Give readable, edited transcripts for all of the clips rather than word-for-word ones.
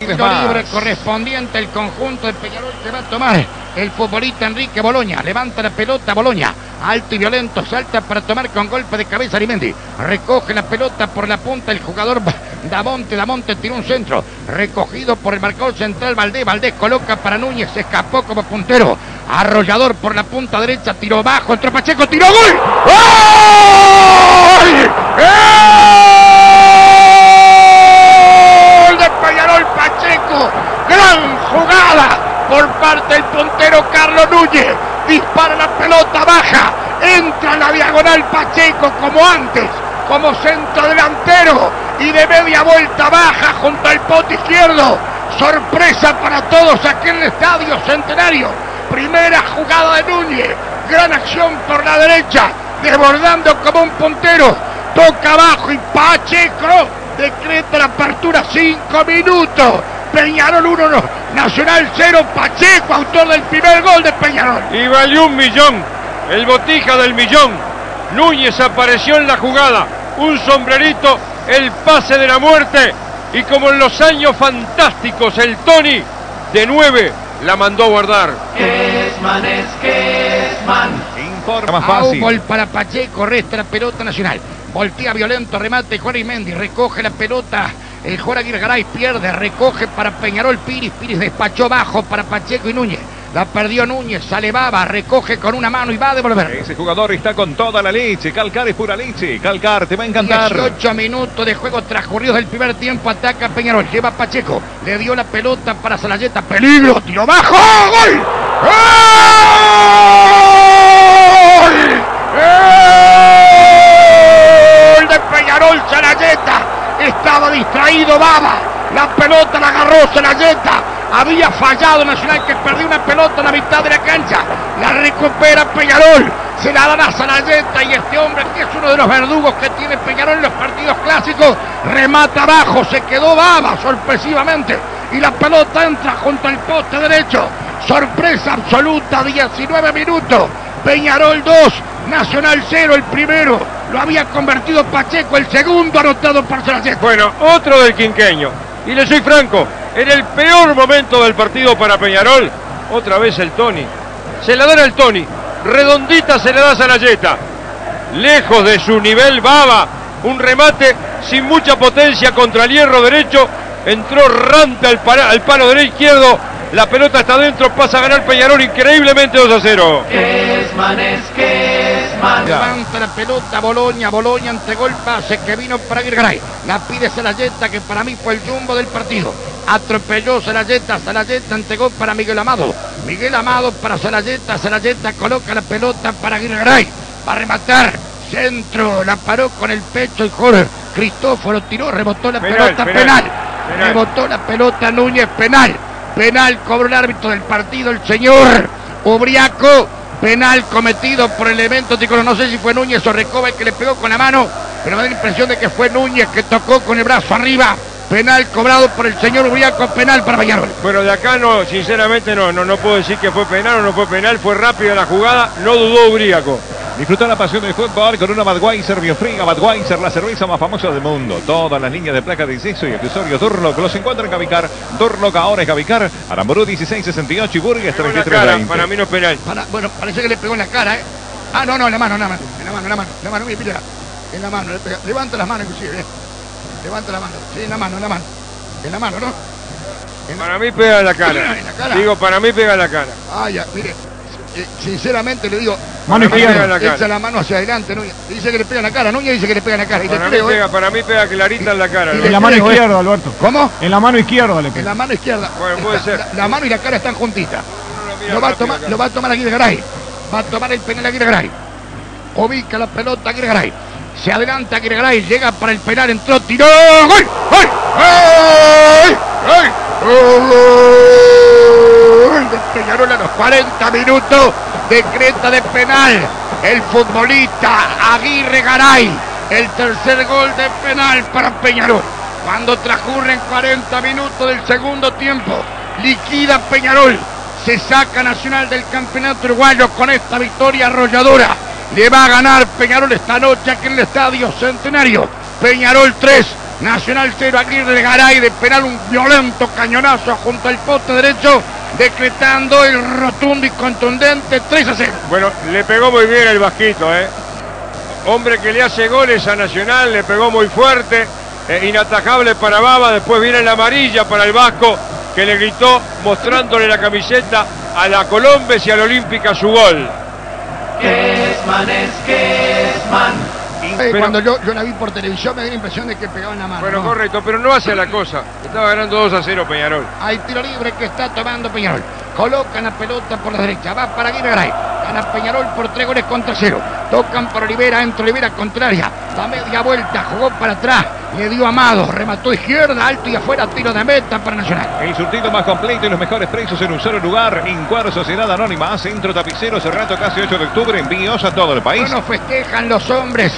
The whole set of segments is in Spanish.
Libre correspondiente el conjunto de Peñarol que va a tomar el futbolista Enrique Boloña. Levanta la pelota Boloña, alto y violento, salta para tomar con golpe de cabeza Arimendi. Recoge la pelota por la punta el jugador Damonte tiró un centro, recogido por el marcador central Valdés coloca para Núñez, se escapó como puntero. Arrollador por la punta derecha, tiró bajo, entró Pacheco, tiró gol. ¡Gol! Peñarol Pacheco, gran jugada por parte del puntero Carlos Núñez, dispara la pelota baja, entra en la diagonal Pacheco como antes, como centro delantero y de media vuelta baja junto al poste izquierdo, sorpresa para todos aquí en el Estadio Centenario, primera jugada de Núñez, gran acción por la derecha, desbordando como un puntero, toca abajo y Pacheco decreta la apertura, 5 minutos. Peñarol 1, Nacional 0, Pacheco, autor del primer gol de Peñarol. Y valió 1 millón, el botija del millón. Núñez apareció en la jugada, un sombrerito, el pase de la muerte. Y como en los años fantásticos, el Tony de 9 la mandó a guardar. Kesman. Informa más fácil. Gol para Pacheco, resta la pelota Nacional. Voltea violento, remate Juan Arimendi, recoge la pelota, el Jorge Aguirre Garay pierde, recoge para Peñarol Piris despachó bajo para Pacheco y Núñez, la perdió Núñez, sale Baba, recoge con una mano y va a devolver. Ese jugador está con toda la leche, Calcar es pura leche, Calcar te va a encantar. 18 minutos de juego transcurridos del primer tiempo, ataca Peñarol, lleva Pacheco, le dio la pelota para Salayeta, peligro, tiro bajo, ¡gol! De Peñarol, Salayeta, estaba distraído Baba, la pelota la agarró Salayeta, había fallado Nacional que perdió una pelota en la mitad de la cancha, la recupera Peñarol, se la dan a Salayeta y este hombre que es uno de los verdugos que tiene Peñarol en los partidos clásicos, remata abajo, se quedó Baba sorpresivamente y la pelota entra junto al poste derecho, sorpresa absoluta, 19 minutos, Peñarol 2, Nacional 0, el primero lo había convertido Pacheco, el segundo anotado por Salayeta. Bueno, otro del quinqueño. Y le soy franco, en el peor momento del partido para Peñarol, otra vez el Tony. Se la dan al Tony, redondita se le da a Salayeta. Lejos de su nivel Baba, un remate sin mucha potencia contra el hierro derecho, entró rampe al palo derecho izquierdo, la pelota está adentro, pasa a ganar Peñarol increíblemente 2-0. Levanta la pelota Boloña entregó el pase que vino para Aguirre, la pide Salayeta que para mí fue el jumbo del partido, atropelló Salayeta entregó para Miguel Amado para Salayeta coloca la pelota para Aguirre, va a rematar, centro, la paró con el pecho y Jorge Cristóforo tiró, rebotó la pelota, penal. Rebotó la pelota Núñez, penal, cobró el árbitro del partido, el señor Ubriaco. Penal cometido por el elemento tricolor, no sé si fue Núñez o Recoba el que le pegó con la mano, pero me da la impresión de que fue Núñez que tocó con el brazo arriba. Penal cobrado por el señor Ubriaco, penal para Peñarol. Bueno, de acá no, sinceramente no puedo decir que fue penal o no fue penal, fue rápida la jugada, no dudó Ubriaco. Disfruta la pasión del fútbol con una Budweiser Biofriga. Budweiser, la cerveza más famosa del mundo. Todas las líneas de placa de acceso y accesorios Durlock los encuentran en Gavicar. Durlock ahora es Gavicar. Aramburú 1668 y Burgues 3320. Para mí no es penal. Bueno, parece que le pegó en la cara, ¿eh? Ah, no, en la mano, mira, en la mano, levanta las manos inclusive, levanta la mano, sí, en la mano, ¿no? Para mí pega en la cara. ¿En la cara? Digo, para mí pega en la cara. Ah, ya, mire. Sinceramente le digo, mano izquierda, echa la mano hacia adelante, Núñez. Dice que le pega en la cara, Núñez dice que le pega en la cara. Y para mí pega clarita en la cara. En la mano izquierda, Alberto. ¿Cómo? En la mano izquierda le pega. En la mano izquierda. Bueno, puede ser. La mano y la cara están juntitas. Lo va a tomar Aguirre Garay. Va a tomar el penal Aguirre Garay. Ubica la pelota Aguirre Garay. Se adelanta Aguirre Garay, llega para el penal, entró, tiró. ¡Gol! ¡Gol! De Peñarol a los 40 minutos, decreta de penal el futbolista Aguirre Garay, el tercer gol de penal para Peñarol. Cuando transcurren 40 minutos del segundo tiempo, liquida Peñarol, se saca Nacional del campeonato uruguayo con esta victoria arrolladora. Le va a ganar Peñarol esta noche aquí en el Estadio Centenario. Peñarol 3, Nacional 0, Aguirre Garay de penal, un violento cañonazo junto al poste derecho, decretando el rotundo y contundente 3-0. Bueno, le pegó muy bien el Vasquito, hombre que le hace goles a Nacional, le pegó muy fuerte, inatajable para Baba, después viene la amarilla para el Vasco, que le gritó mostrándole la camiseta a la Colombes y a la Olímpica su gol. Pero, cuando yo la vi por televisión me dio la impresión de que pegaban la mano. Bueno, ¿no? correcto, pero no hace la cosa. Estaba ganando 2-0 Peñarol. Hay tiro libre que está tomando Peñarol. Colocan la pelota por la derecha. Va para Aguirre Garay. Gana Peñarol por 3-0. Tocan por Olivera. Entra Olivera contraria. Da media vuelta. Jugó para atrás. Le dio Amado. Remató izquierda. Alto y afuera. Tiro de meta para Nacional. El surtido más completo y los mejores precios en un solo lugar. Incuadro Sociedad Anónima. Centro Tapicero. Cerrato casi 8 de octubre. Envíos a todo el país. Bueno, festejan los hombres.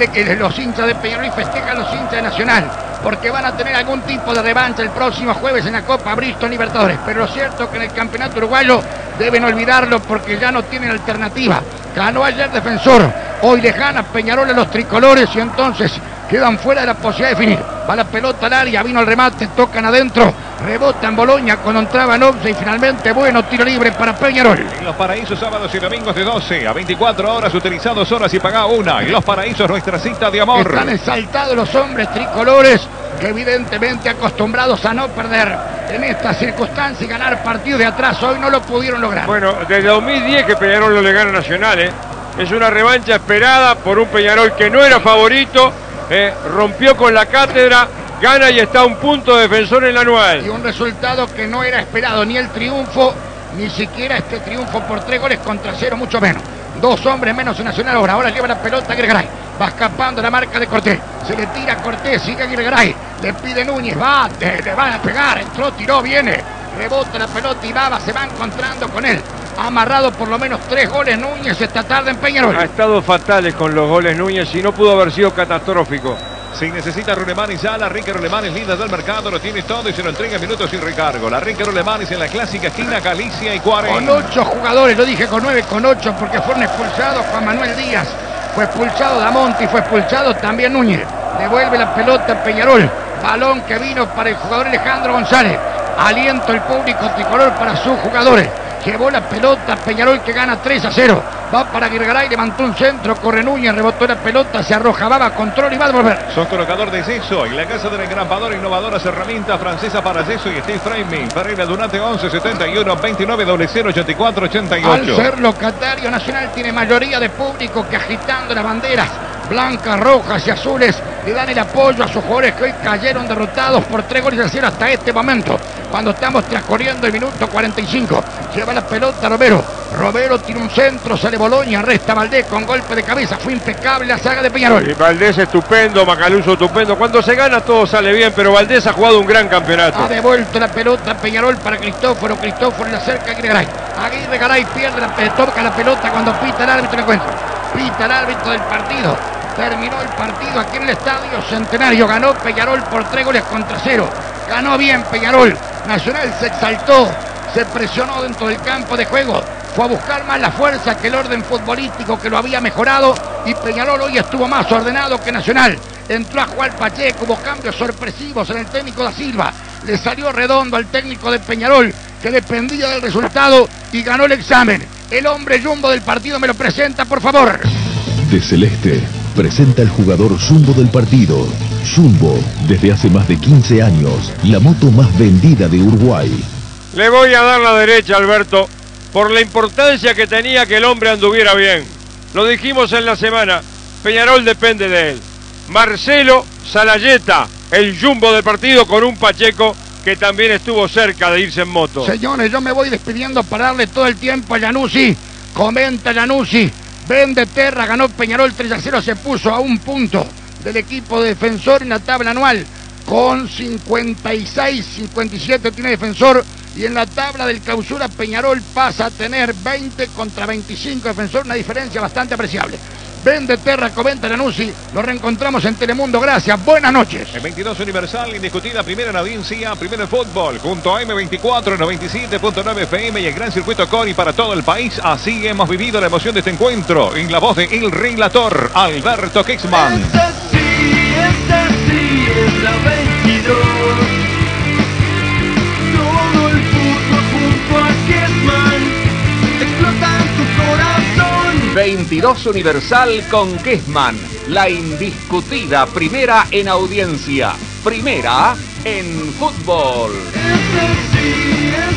Los hinchas de Peñarol y festejan los hinchas de Nacional, porque van a tener algún tipo de revancha el próximo jueves en la Copa Bristol Libertadores. Pero lo cierto es que en el campeonato uruguayo deben olvidarlo porque ya no tienen alternativa. Ganó ayer Defensor, hoy le gana Peñarol a los tricolores y entonces quedan fuera de la posibilidad de definir. Va la pelota al área, vino el remate, tocan adentro, rebota en Boloña cuando entraba en once y finalmente bueno, tiro libre para Peñarol. En Los Paraísos, sábados y domingos de 12 a 24 horas, utiliza 2 horas y paga 1. En Los Paraísos, nuestra cita de amor. Están exaltados los hombres tricolores, que evidentemente acostumbrados a no perder en esta circunstancia y ganar partidos de atrás, hoy no lo pudieron lograr. Bueno, desde 2010 que Peñarol no le gana a Nacional, es una revancha esperada por un Peñarol que no era favorito, rompió con la cátedra, gana y está a un punto de Defensor en la anual. Y un resultado que no era esperado, ni el triunfo, ni siquiera este triunfo por 3-0, mucho menos. 2 hombres menos en Nacional ahora lleva la pelota Aguirre Garay, va escapando la marca de Cortés, se le tira a Cortés, sigue Aguirre Garay, le pide Núñez, le van a pegar, entró, tiró, viene, rebota la pelota y Baba se va encontrando con él. Ha amarrado por lo menos 3 goles Núñez esta tarde en Peñarol. Ha estado fatales con los goles Núñez y no pudo haber sido catastrófico. Si necesita Rulemanis ya, la Rica Rulemanis, líder del mercado, lo tiene todo y se lo entrega en minutos sin recargo. La Rica Rulemanis en la clásica esquina Galicia y Cuarenta. Con 8 jugadores, lo dije con 9, con 8, porque fueron expulsados. Juan Manuel Díaz fue expulsado, Damonte fue expulsado también Núñez. Devuelve la pelota a Peñarol. Balón que vino para el jugador Alejandro González. Aliento el público tricolor para sus jugadores. Llevó la pelota Peñarol que gana 3-0. Va para Aguirre Garay, levantó un centro, corre Núñez, rebotó la pelota, se arroja Baba, control y va a devolver. Sos colocador de yeso en la casa de la engrampadora, innovadoras herramientas francesa para yeso y steel framing. Ferreira Dunate 11 71 29 00 84 88. Al ser locatario, Nacional tiene mayoría de público que agitando las banderas blancas, rojas y azules le dan el apoyo a sus jugadores que hoy cayeron derrotados por 3-0 hasta este momento, cuando estamos transcurriendo el minuto 45. Lleva la pelota Romero tira un centro, sale Boloña, resta Valdés con golpe de cabeza, fue impecable la saga de Peñarol. Y Valdés estupendo, Macaluso estupendo, cuando se gana todo sale bien, pero Valdés ha jugado un gran campeonato. Ha devuelto la pelota Peñarol para Cristóforo le acerca a Aguirre Garay. Aguirre Garay pierde toca la pelota cuando pita el árbitro el encuentro. Pita el árbitro del partido. Terminó el partido aquí en el Estadio Centenario. Ganó Peñarol por 3-0. Ganó bien Peñarol. Nacional se exaltó, se presionó dentro del campo de juego. Fue a buscar más la fuerza que el orden futbolístico que lo había mejorado. Y Peñarol hoy estuvo más ordenado que Nacional. Entró a Juan Pacheco, hubo cambios sorpresivos en el técnico da Silva. Le salió redondo al técnico de Peñarol, que dependía del resultado y ganó el examen. El hombre Jumbo del partido me lo presenta, por favor. De Celeste presenta el jugador Jumbo del partido. Jumbo, desde hace más de 15 años, la moto más vendida de Uruguay. Le voy a dar la derecha, Alberto, por la importancia que tenía que el hombre anduviera bien. Lo dijimos en la semana, Peñarol depende de él. Marcelo Salayeta, el Jumbo del partido, con un Pacheco que también estuvo cerca de irse en moto. Señores, yo me voy despidiendo para darle todo el tiempo a Januzzi. Comenta Januzzi. Vende Terra, ganó Peñarol 3-0, se puso a un punto del equipo de Defensor en la tabla anual. Con 56, 57 tiene Defensor. Y en la tabla del clausura Peñarol pasa a tener 20 contra 25 Defensor, una diferencia bastante apreciable. Vende Terra, comenta Januzzi. Nos reencontramos en Telemundo. Gracias. Buenas noches. En 22 Universal, indiscutida primera en audiencia, primero en fútbol, junto a M24, 97.9 FM y el gran circuito Cori para todo el país. Así hemos vivido la emoción de este encuentro. En la voz de El Relator, Alberto Kexman. Esta sí es la 22 Universal con Kessman, la indiscutida primera en audiencia, primera en fútbol.